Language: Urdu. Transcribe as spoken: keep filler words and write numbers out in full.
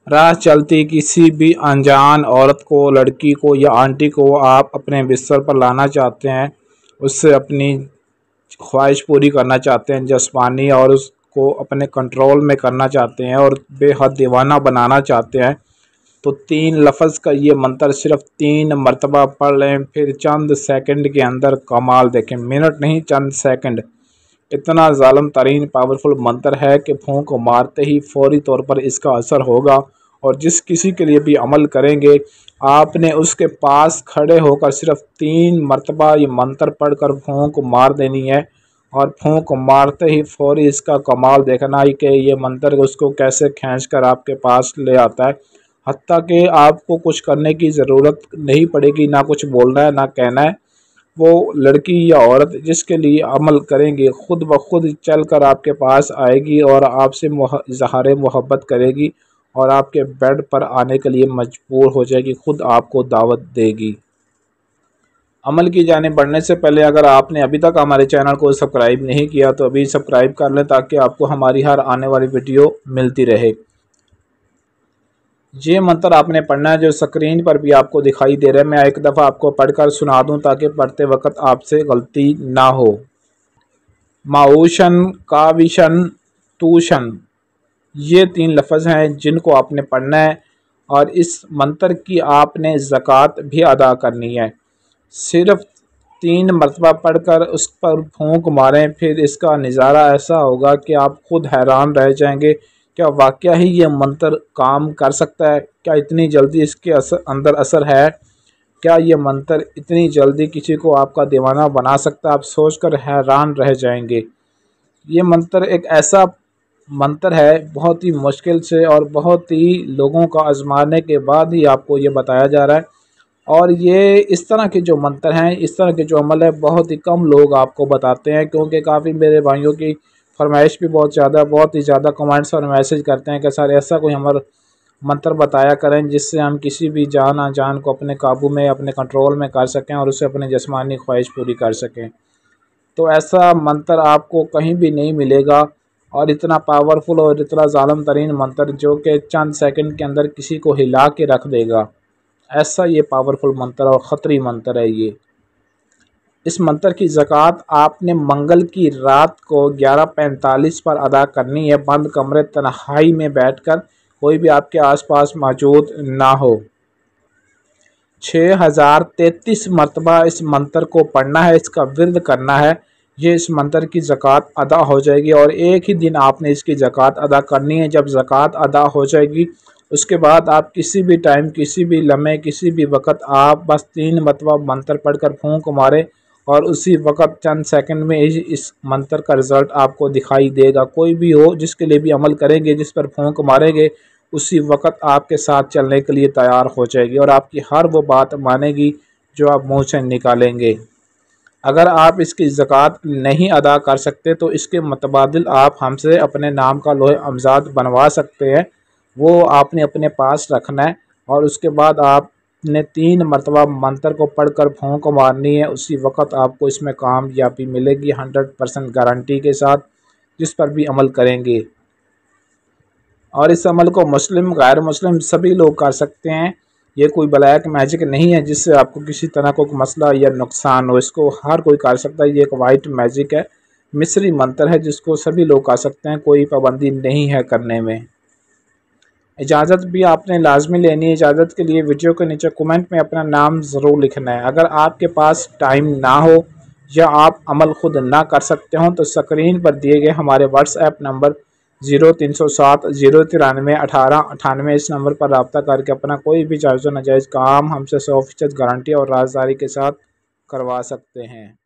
راہ چلتی کسی بھی انجان عورت کو، لڑکی کو یا آنٹی کو آپ اپنے بستر پر لانا چاہتے ہیں، اس سے اپنی خواہش پوری کرنا چاہتے ہیں جسمانی، اور اس کو اپنے کنٹرول میں کرنا چاہتے ہیں اور بے حد دیوانہ بنانا چاہتے ہیں، تو تین لفظ کا یہ منتر صرف تین مرتبہ پڑھ لیں، پھر چند سیکنڈ کے اندر کمال دیکھیں، منٹ نہیں چند سیکنڈ۔ اتنا ظالم ترین پاورفل منتر ہے کہ پھونک مارتے ہی فوری طور پر اس کا اثر ہوگا، اور جس کسی کے لیے بھی عمل کریں گے آپ نے اس کے پاس کھڑے ہو کر صرف تین مرتبہ یہ منتر پڑھ کر پھونک مار دینی ہے، اور پھونک مارتے ہی فوری اس کا کمال دیکھنا ہی کہ یہ منتر اس کو کیسے کھینچ کر آپ کے پاس لے آتا ہے، حتیٰ کہ آپ کو کچھ کرنے کی ضرورت نہیں پڑے گی، نہ کچھ بولنا ہے نہ کہنا ہے۔ وہ لڑکی یا عورت جس کے لیے عمل کریں گے خود بخود چل کر آپ کے پاس آئے گی اور آپ سے اظہار محبت کرے گی، اور آپ کے بیڈ پر آنے کے لیے مجبور ہو جائے گی، خود آپ کو دعوت دے گی۔ عمل کی جانب بڑھنے سے پہلے اگر آپ نے ابھی تک ہمارے چینل کو سبسکرائب نہیں کیا تو ابھی سبسکرائب کر لیں تاکہ آپ کو ہماری ہر آنے والی ویڈیو ملتی رہے۔ یہ منتر آپ نے پڑھنا ہے جو سکرین پر بھی آپ کو دکھائی دے رہا ہے، میں ایک دفعہ آپ کو پڑھ کر سنا دوں تاکہ پڑھتے وقت آپ سے غلطی نہ ہو۔ معوشن کاوشن توشن، یہ تین لفظ ہیں جن کو آپ نے پڑھنا ہے، اور اس منتر کی آپ نے زکوٰۃ بھی ادا کرنی ہے۔ صرف تین مرتبہ پڑھ کر اس پر پھونک ماریں، پھر اس کا نظارہ ایسا ہوگا کہ آپ خود حیران رہ جائیں گے، کیا واقعہ ہی یہ منتر کام کر سکتا ہے؟ کیا اتنی جلدی اس کے اندر اثر ہے؟ کیا یہ منتر اتنی جلدی کسی کو آپ کا دیوانہ بنا سکتا ہے؟ آپ سوچ کر حیران رہ جائیں گے۔ یہ منتر ایک ایسا منتر ہے بہت ہی مشکل سے اور بہت ہی لوگوں کا آزمانے کے بعد ہی آپ کو یہ بتایا جا رہا ہے، اور یہ اس طرح کے جو منتر ہیں، اس طرح کے جو عمل ہے بہت ہی کم لوگ آپ کو بتاتے ہیں، کیونکہ کافی میرے بھائیوں کی فرمائش بھی بہت زیادہ بہت ہی زیادہ کمنٹس اور میسج کرتے ہیں کہ سر ایسا کوئی ہمارا منتر بتایا کریں جس سے ہم کسی بھی جان انجان کو اپنے قابو میں اپنے کنٹرول میں کر سکیں اور اسے اپنی جسمانی خواہش پوری کر سکیں۔ تو ایسا منتر آپ کو کہیں بھی نہیں ملے گا، اور اتنا پاورفل اور اتنا ظالم ترین منتر جو کہ چند سیکنڈ کے اندر کسی کو ہلا کے رکھ دے گا، ایسا یہ پاورفل منتر اور خطری منتر ہے یہ۔ اس منتر کی زکوٰۃ آپ نے منگل کی رات کو گیارہ پینتالیس پر ادا کرنی ہے، بند کمرے تنہائی میں بیٹھ کر، کوئی بھی آپ کے آس پاس موجود نہ ہو۔ چھ ہزار تینتیس مرتبہ اس منتر کو پڑھنا ہے، اس کا ورد کرنا ہے، یہ اس منتر کی زکوٰۃ ادا ہو جائے گی، اور ایک ہی دن آپ نے اس کی زکوٰۃ ادا کرنی ہے۔ جب زکوٰۃ ادا ہو جائے گی اس کے بعد آپ کسی بھی ٹائم، کسی بھی لمحے، کسی بھی وقت آپ بس تین مرتبہ منتر پڑھ کر پھونک مارے، اور اسی وقت چند سیکنڈ میں اس منتر کا رزلٹ آپ کو دکھائی دے گا۔ کوئی بھی ہو جس کے لیے بھی عمل کریں گے، جس پر پھونک ماریں گے، اسی وقت آپ کے ساتھ چلنے کے لیے تیار ہو جائے گی، اور آپ کی ہر وہ بات مانے گی جو آپ منہ سے نکالیں گے۔ اگر آپ اس کی زکوٰۃ نہیں ادا کر سکتے تو اس کے متبادل آپ ہم سے اپنے نام کا لوح امزاد بنوا سکتے ہیں، وہ آپ نے اپنے پاس رکھنا ہے، اور اس کے بعد آپ نے تین مرتبہ منتر کو پڑھ کر پھونک مارنی ہے، اسی وقت آپ کو اس میں کامیابی ملے گی ہنڈریڈ پرسنٹ گارنٹی کے ساتھ، جس پر بھی عمل کریں گے۔ اور اس عمل کو مسلم غیر مسلم سبھی لوگ کر سکتے ہیں، یہ کوئی بلیک میجک نہیں ہے جس سے آپ کو کسی طرح کو مسئلہ یا نقصان ہو، اس کو ہر کوئی کر سکتا ہے، یہ ایک وائٹ میجک ہے، مصری منتر ہے جس کو سبھی لوگ کر سکتے ہیں، کوئی پابندی نہیں ہے کرنے میں۔ اجازت بھی آپ نے لازمی لینی ہے، اجازت کے لیے ویڈیو کے نیچے کومنٹ میں اپنا نام ضرور لکھنا ہے۔ اگر آپ کے پاس ٹائم نہ ہو یا آپ عمل خود نہ کر سکتے ہوں تو سکرین پر دیے گئے ہمارے واٹس ایپ نمبر زیرو تین سو سات زیرو ترانوے اٹھارہ اٹھانوے اس نمبر پر رابطہ کر کے اپنا کوئی بھی جائز و ناجائز کام ہم سے سو فیصد گارنٹی اور رازداری کے ساتھ کروا سکتے ہیں۔